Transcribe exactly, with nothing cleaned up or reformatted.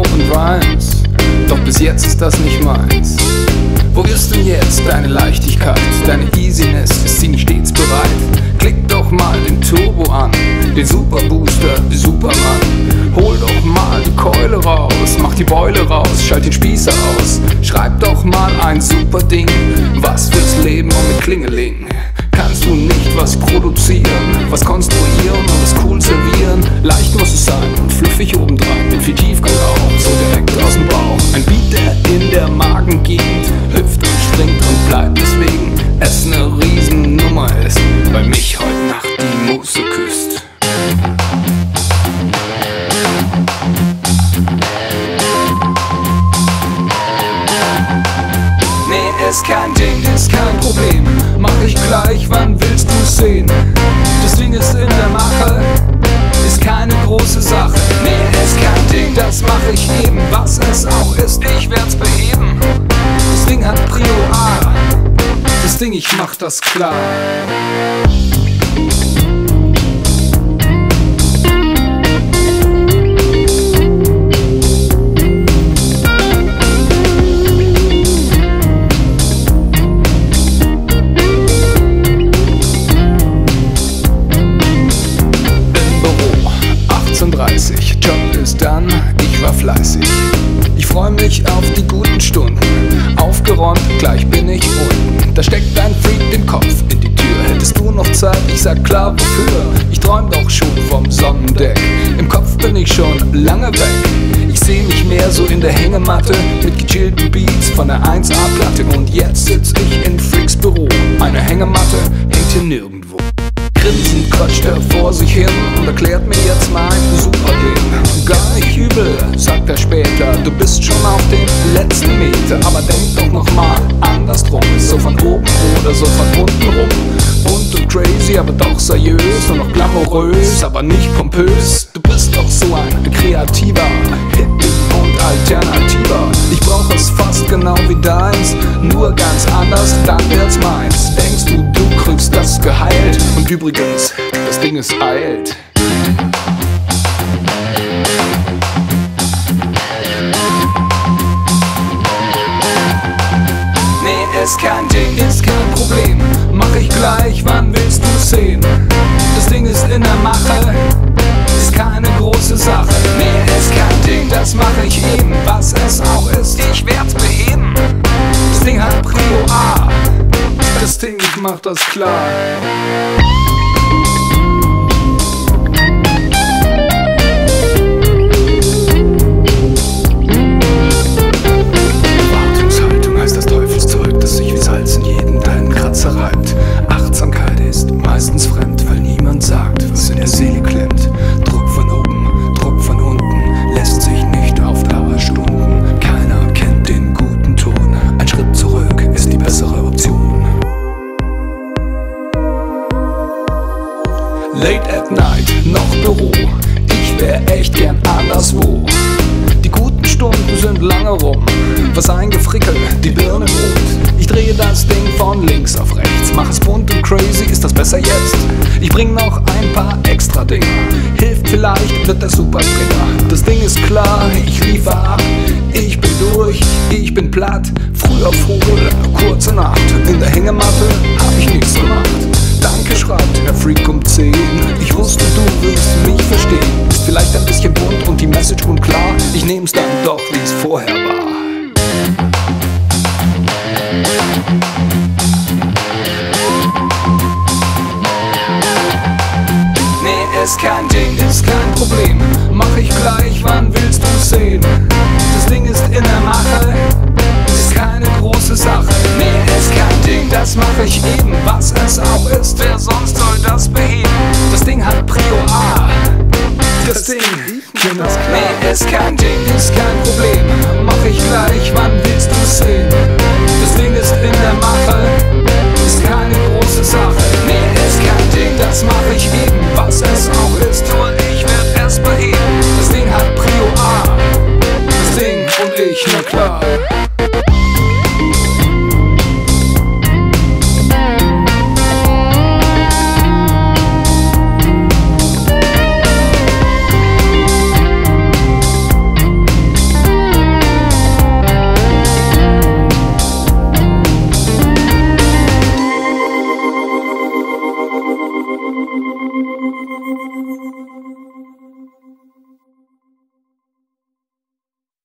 open rhymes, doch bis jetzt ist das nicht meins. Wo ist denn jetzt deine Leichtigkeit, deine Easiness, ist sie nicht stets bereit? Klick doch mal den Turbo an, den Superbooster, den Superman. Hol doch mal die Keule raus, mach die Beule raus, schalt den Spießer aus. Schreib doch mal ein super Ding, was fürs Leben und mit Klingeling. Kannst du nicht was produzieren, was konstruieren und es cool servieren? Leicht muss es sein und fluffig obendrein, mit viel Tiefgang auch, so direkt aus dem Bauch. Ein Beat, der in der Magengegend hüpft und springt und bleibt, deswegen es ne Riesennummer ist, weil mich heute Nacht die Muße küsst. Nee, ist kein Ding, ist kein Problem, mach ich gleich, wann willst du's sehen? Das Ding ist in der Mache, ist keine große Sache. Nee, ist kein Ding, das mach ich eben, was es auch ist, ich werd's beheben. Das Ding hat Prio A, das Ding, ich mach das klar. Job ist dann, ich war fleißig. Ich freu mich auf die guten Stunden. Aufgeräumt, gleich bin ich unten. Da steckt ein Freak den Kopf in die Tür. Hättest du noch Zeit? Ich sag klar, wofür? Ich träum doch schon vom Sonnendeck. Im Kopf bin ich schon lange weg. Ich seh mich mehr so in der Hängematte mit gechillten Beats von der eins A-Platte. Und jetzt sitz ich in Freaks Büro. Eine Hängematte hängt hier nirgendwo. Grinsend quatscht er vor sich hin und erklärt mir jetzt mein super Ding. Gar nicht übel, sagt er später, du bist schon auf den letzten Meter. Aber denk doch nochmal andersrum, so von oben oder so von unten rum. Bunt und crazy, aber doch seriös und noch glamourös, aber nicht pompös. Du bist doch so ein kreativer Hippie und alternativer. Ich brauch es fast genau wie deins, nur ganz anders, dann wird's meins. Denkst du, du kriegst das geheilt? Und übrigens, das Ding ist eilt. Nee, ist kein Ding, ist kein Problem, mach ich gleich, wann willst du's sehen? Das Ding ist in der Mache, ist keine große Sache. Nee, ist kein Ding, das mach ich eben, was es auch ist, ich werd's beheben. Das Ding hat Prio A, das Ding, ich mach das klar. Erwartungshaltung heißt das Teufelszeug, das sich wie Salz in jeden deinen Kratzer reibt. Achtsamkeit ist meistens fremd, weil niemand sagt, was in der Seele klemmt. Druck von oben, Druck von unten, lässt sich nicht auf Dauer stunden. Keiner kennt den guten Ton, ein Schritt zurück ist die bessere Option. Late at night, noch Büro, ich wär echt gern anderswo. Die guten Stunden sind lange rum, was eingefrickelt, die Birne rot. Ich drehe das Ding von links auf rechts, mach es bunt und crazy, ist das besser jetzt? Ich bring noch ein paar extra Dinger, hilft vielleicht, wird der Superspringer. Das Ding ist klar, ich liefer ab, ich bin durch, ich bin platt. Früh auf Vogel, kurze Nacht, in der Hängematte hab ich nichts gemacht. Danke, schreibt Herr Freak um zehn. Ich wusste, du willst mich verstehen. Ist vielleicht ein bisschen bunt und die Message unklar. Ich nehm's dann doch, wie es vorher war. Nee, ist kein Ding, ist kein Problem, mach ich gleich, wann willst du's sehen? Das Ding ist in der Mache, ist keine große Sache. Nee, ist kein Ding, das mach ich eben, was es auch ist. Wer sonst soll das beheben? Das Ding hat Prio A, das Ding, das nee, ist kein Ding, ist kein Problem, mach ich gleich, wann willst du's sehen? Das Ding ist in der Mache, ist keine große Sache. Nee, ist kein Ding, das mach ich eben, was es auch ist. Nur ich werd es beheben. Das Ding hat Prio A, das Ding und ich, na klar.